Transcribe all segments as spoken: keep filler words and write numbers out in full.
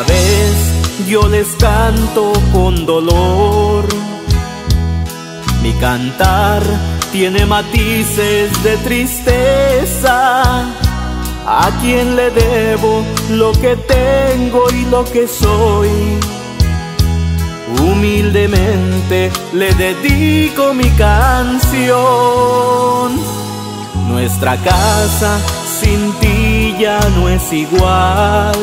Cada vez yo les canto con dolor. Mi cantar tiene matices de tristeza. ¿A quién le debo lo que tengo y lo que soy? Humildemente le dedico mi canción. Nuestra casa sin ti ya no es igual.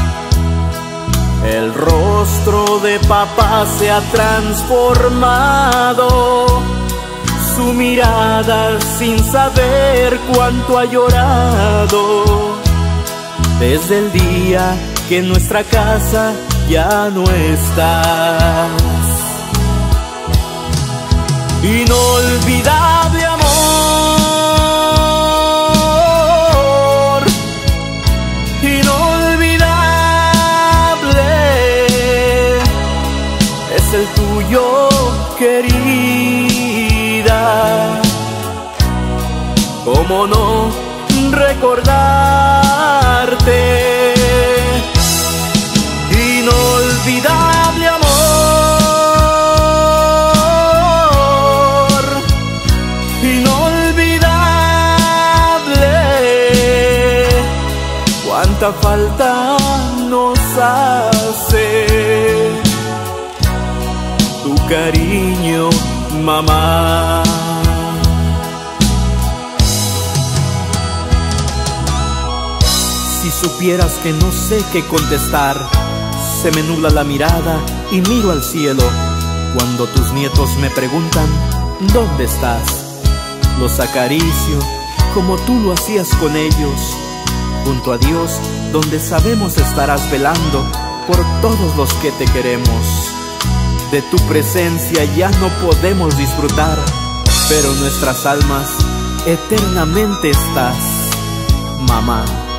El rostro de papá se ha transformado. Su mirada sin saber cuánto ha llorado. Desde el día que en nuestra casa ya no estás. Inolvidable amor, inolvidable es el tuyo, querida. ¿Cómo no recordarte? Inolvidable amor, inolvidable. Cuánta falta nos hace tu cariño, mamá. Si supieras que no sé qué contestar, se me nubla la mirada y miro al cielo. Cuando tus nietos me preguntan ¿dónde estás? Los acaricio como tú lo hacías con ellos, junto a Dios, donde sabemos estarás velando por todos los que te queremos. De tu presencia ya no podemos disfrutar, pero en nuestras almas eternamente estás, mamá.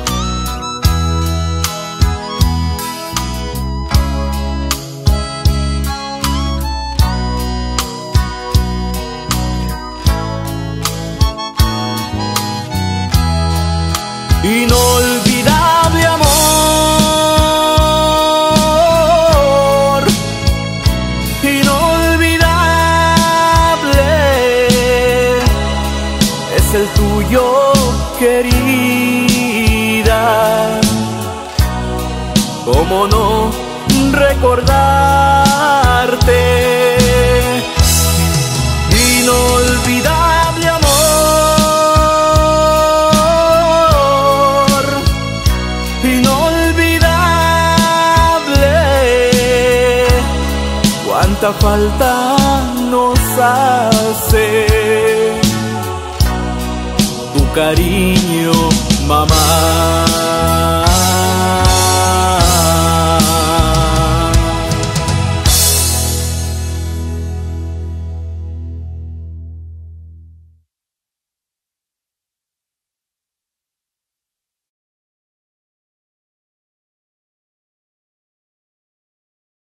Inolvidable amor, inolvidable es el tuyo, querida. ¿Cómo no recordarte? Inolvidable amor, cuánta falta nos hace tu cariño, mamá.